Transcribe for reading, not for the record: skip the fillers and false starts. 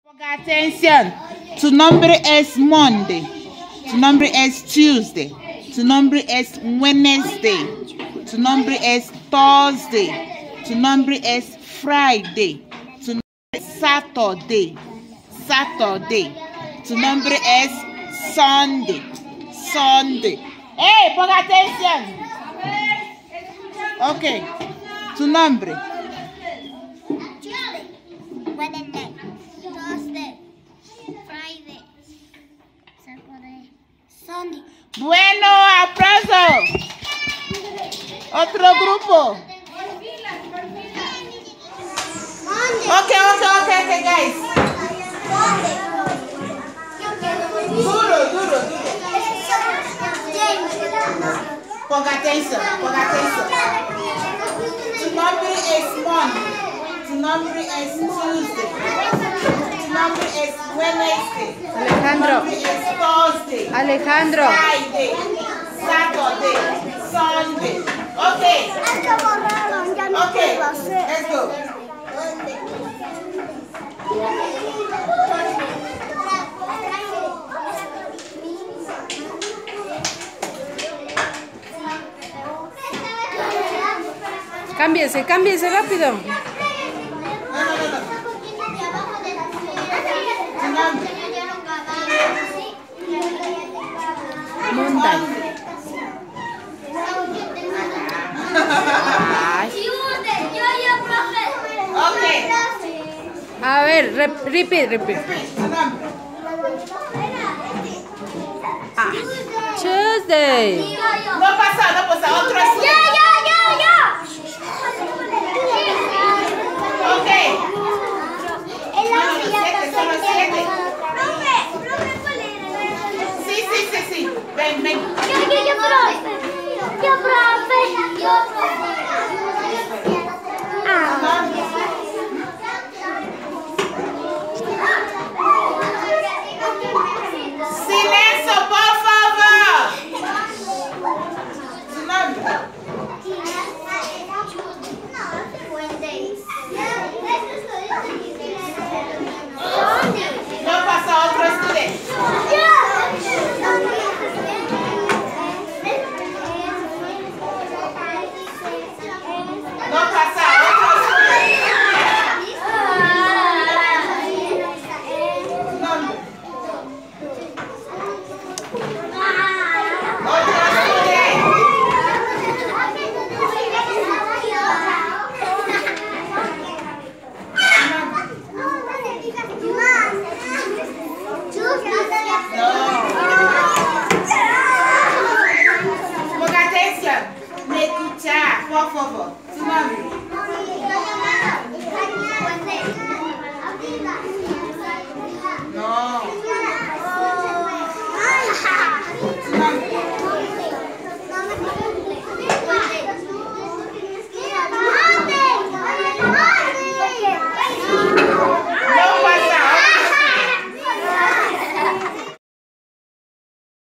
Attention. Tu nombre es Monday. Tu nombre es Tuesday. Tu nombre es Wednesday. Tu nombre es Thursday. Tu nombre es Friday. Tu nombre es Saturday. Tu nombre es Sunday. Hey, ponga atención. Ok. Tu nombre. Wednesday, Thursday, Friday, Saturday, Sunday. Bueno, aplauso. Otro grupo. Okay, guys. Duro. Ponga atención. Tu nombre es Monday. Tu nombre es Tuesday. Tu nombre es Wednesday. Alejandro. Tu nombre es Thursday. Alejandro. Friday. Saturday. Sunday. Okay. Okay. Let's go. Cámbiese rápido. Monday. Okay. A ver, repeat. Tuesday. No pasa. Otro es. Okay. Sí. Ven. Yo, profe. Silencio, por favor. Tu nombre. No pasa, otro estudiante. No pasa, otro estudiante. Tu nombre. Otro estudiante. Ponga atención. Me escucha, por favor. Tu nombre.